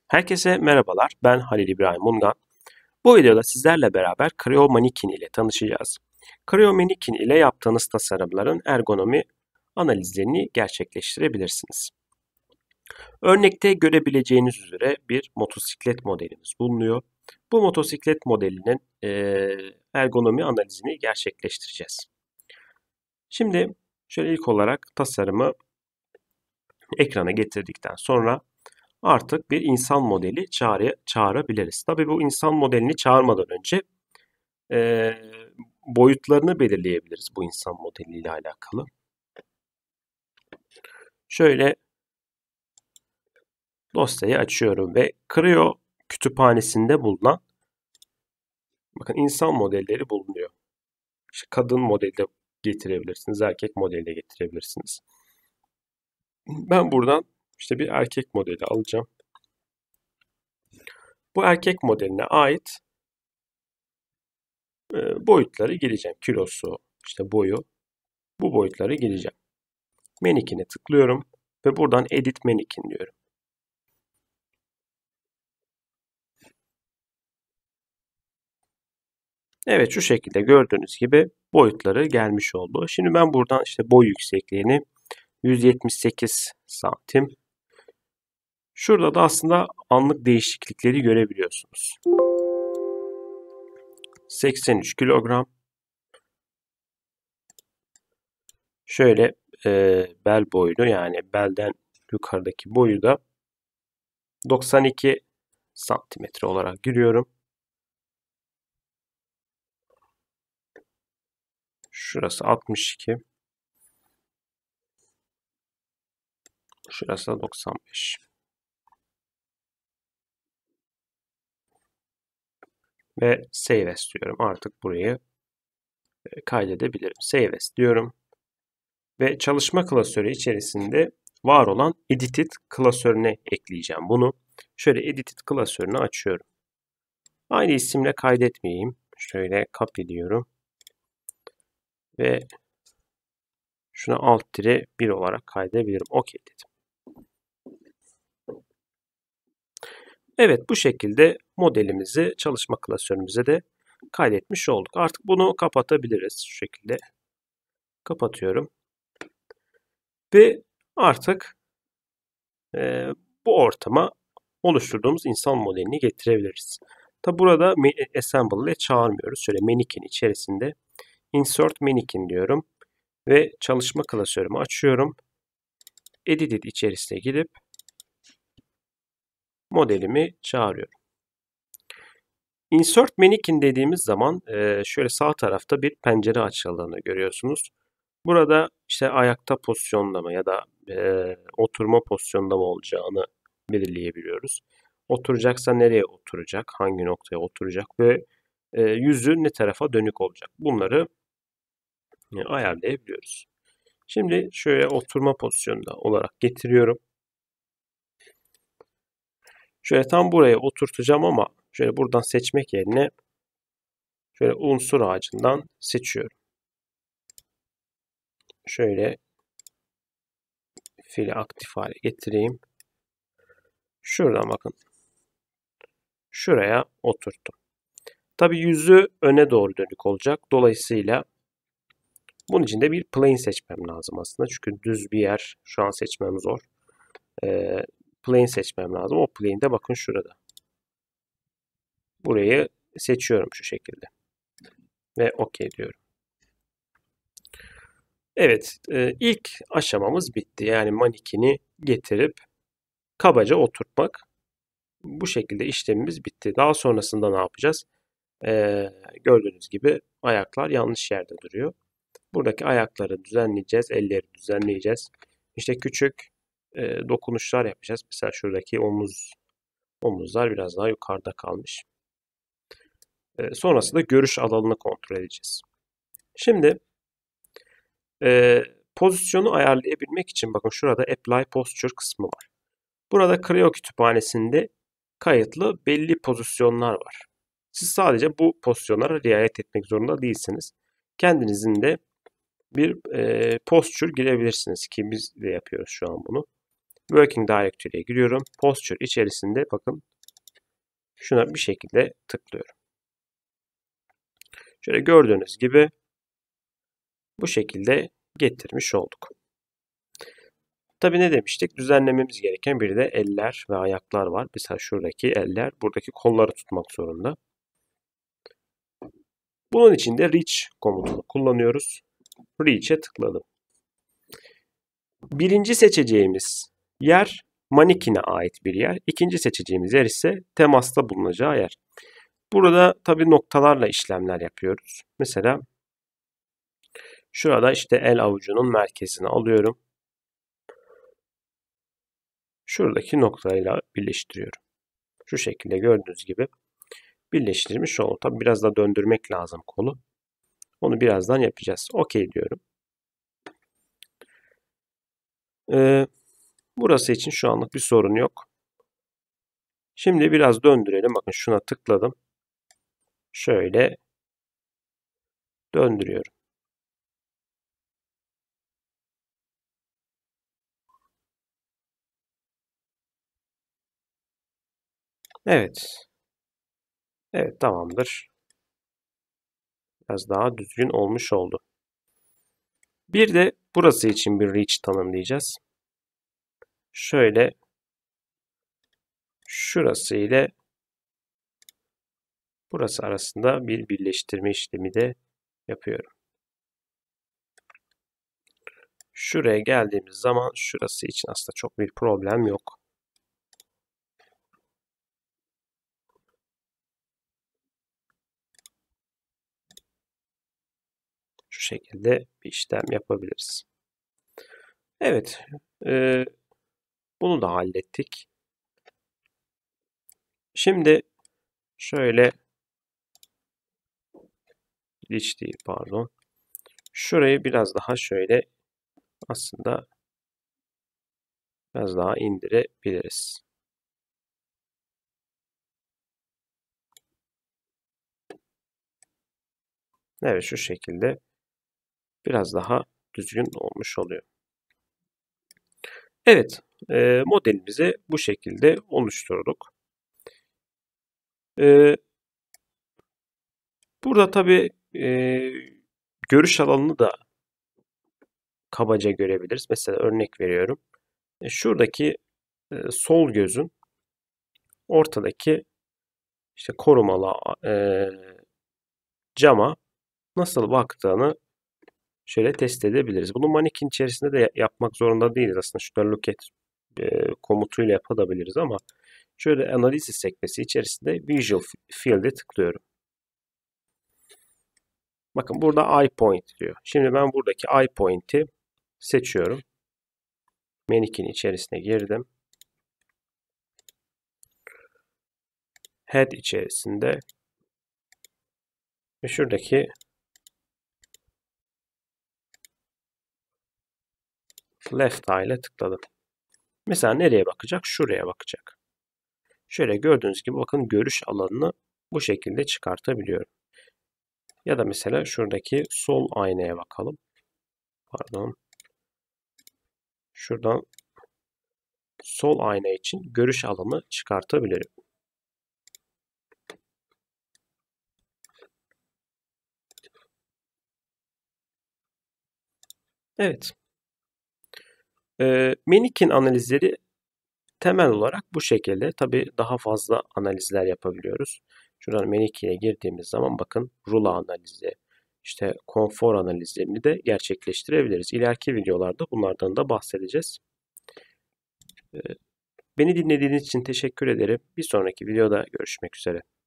Herkese merhabalar, ben Halil İbrahim Mungan. Bu videoda sizlerle beraber Creo Mannequin ile tanışacağız. Creo Mannequin ile yaptığınız tasarımların ergonomi analizlerini gerçekleştirebilirsiniz. Örnekte görebileceğiniz üzere bir motosiklet modelimiz bulunuyor. Bu motosiklet modelinin ergonomi analizini gerçekleştireceğiz. Şimdi şöyle ilk olarak tasarımı ekrana getirdikten sonra artık bir insan modeli çağırabiliriz. Tabii bu insan modelini çağırmadan önce e, boyutlarını belirleyebiliriz bu insan modeliyle alakalı. Şöyle dosyayı açıyorum ve Creo kütüphanesinde bulunan bakın insan modelleri bulunuyor. İşte kadın modeli de getirebilirsiniz, erkek modeli de getirebilirsiniz. Ben buradan işte bir erkek modeli alacağım. Bu erkek modeline ait boyutları gireceğim. Kilosu, işte boyu. Bu boyutları gireceğim. Mannequin'e tıklıyorum ve buradan Edit Mannequin diyorum. Evet, şu şekilde gördüğünüz gibi boyutları gelmiş oldu. Şimdi ben buradan işte boy yüksekliğini 178 santim. Şurada da aslında anlık değişiklikleri görebiliyorsunuz. 83 kilogram. Şöyle bel boyunu yani belden yukarıdaki boyu da 92 santimetre olarak giriyorum. Şurası 62. Şurası da 95. Ve Save As diyorum. Artık burayı kaydedebilirim. Save As diyorum. Ve çalışma klasörü içerisinde var olan Edited klasörüne ekleyeceğim bunu. Şöyle Edited klasörünü açıyorum. Aynı isimle kaydetmeyeyim. Şöyle copy diyorum. Ve şuna alt-1 olarak kaydedebilirim. OK dedim. Evet, bu şekilde modelimizi çalışma klasörümüze de kaydetmiş olduk. Artık bunu kapatabiliriz. Şu şekilde kapatıyorum. Ve artık bu ortama oluşturduğumuz insan modelini getirebiliriz. Tabi burada assemble ile çağırmıyoruz. Şöyle Mannequin içerisinde insert Mannequin diyorum. Ve çalışma klasörümü açıyorum. Edited içerisine gidip modelimi çağırıyorum. Insert Mannequin dediğimiz zaman şöyle sağ tarafta bir pencere açıldığını görüyorsunuz. Burada işte ayakta pozisyonda mı ya da oturma pozisyonda mı olacağını belirleyebiliyoruz. Oturacaksa nereye oturacak, hangi noktaya oturacak ve yüzü ne tarafa dönük olacak. Bunları ayarlayabiliyoruz. Şimdi şöyle oturma pozisyonunda olarak getiriyorum. Şöyle tam buraya oturtacağım ama şöyle buradan seçmek yerine şöyle unsur ağacından seçiyorum. Şöyle fili aktif hale getireyim. Şuradan bakın. Şuraya oturttum. Tabi yüzü öne doğru dönük olacak. Dolayısıyla bunun için de bir plane seçmem lazım aslında. Çünkü düz bir yer şu an seçmem zor. Plane seçmem lazım. O plane de bakın şurada. Burayı seçiyorum şu şekilde. Ve OK diyorum. Evet, ilk aşamamız bitti. Yani manekini getirip kabaca oturtmak. Bu şekilde işlemimiz bitti. Daha sonrasında ne yapacağız? Gördüğünüz gibi ayaklar yanlış yerde duruyor. Buradaki ayakları düzenleyeceğiz, elleri düzenleyeceğiz. İşte küçük dokunuşlar yapacağız. Mesela şuradaki omuzlar biraz daha yukarıda kalmış. Sonrasında görüş alanını kontrol edeceğiz. Şimdi pozisyonu ayarlayabilmek için bakın şurada Apply Posture kısmı var. Burada Creo kütüphanesinde kayıtlı belli pozisyonlar var. Siz sadece bu pozisyonlara riayet etmek zorunda değilsiniz. Kendinizin de bir posture girebilirsiniz ki biz de yapıyoruz şu an bunu. Working Directory'ye giriyorum. Posture içerisinde bakın şuna bir şekilde tıklıyorum. Şöyle gördüğünüz gibi bu şekilde getirmiş olduk. Tabii ne demiştik? Düzenlememiz gereken bir de eller ve ayaklar var. Mesela şuradaki eller buradaki kolları tutmak zorunda. Bunun için de reach komutunu kullanıyoruz. Reach'e tıkladım. Birinci seçeceğimiz yer manikine ait bir yer. İkinci seçeceğimiz yer ise temasta bulunacağı yer. Burada tabii noktalarla işlemler yapıyoruz. Mesela şurada işte el avucunun merkezini alıyorum. Şuradaki noktayla birleştiriyorum. Şu şekilde gördüğünüz gibi birleştirmiş oldum. Tabii biraz da döndürmek lazım kolu. Onu birazdan yapacağız. OK diyorum. Burası için şu anlık bir sorun yok. Şimdi biraz döndürelim. Bakın şuna tıkladım. Şöyle döndürüyorum. Evet. Evet, tamamdır. Biraz daha düzgün olmuş oldu. Bir de burası için bir reach tanımlayacağız. Şöyle şurası ile burası arasında bir birleştirme işlemi de yapıyorum. Şuraya geldiğimiz zaman şurası için aslında çok bir problem yok. Şu şekilde bir işlem yapabiliriz. Evet, bunu da hallettik. Şimdi şöyle reach değil, pardon. Şurayı biraz daha şöyle aslında biraz daha indirebiliriz. Evet, şu şekilde biraz daha düzgün olmuş oluyor. Evet, modelimizi bu şekilde oluşturduk. Burada tabii görüş alanını da kabaca görebiliriz. Mesela örnek veriyorum. Şuradaki sol gözün ortadaki işte korumalı cama nasıl baktığını şöyle test edebiliriz. Bunu manikin içerisinde de yapmak zorunda değiliz. Aslında şurada look at komutuyla yapabiliriz ama şöyle analiz sekmesi içerisinde Visual Field'e tıklıyorum. Bakın burada eye point diyor. Şimdi ben buradaki eye point'i seçiyorum. Manikin içerisine girdim. Head içerisinde ve şuradaki left eye ile tıkladım. Mesela nereye bakacak? Şuraya bakacak. Şöyle gördüğünüz gibi bakın görüş alanını bu şekilde çıkartabiliyorum. Ya da mesela şuradaki sol aynaya bakalım. Pardon. Şuradan sol ayna için görüş alanı çıkartabilirim. Evet. Manikin analizleri temel olarak bu şekilde. Tabii daha fazla analizler yapabiliyoruz. Şuradan Manikin'e girdiğimiz zaman bakın rula analizi, işte konfor analizlerini de gerçekleştirebiliriz. İleriki videolarda bunlardan da bahsedeceğiz. Beni dinlediğiniz için teşekkür ederim. Bir sonraki videoda görüşmek üzere.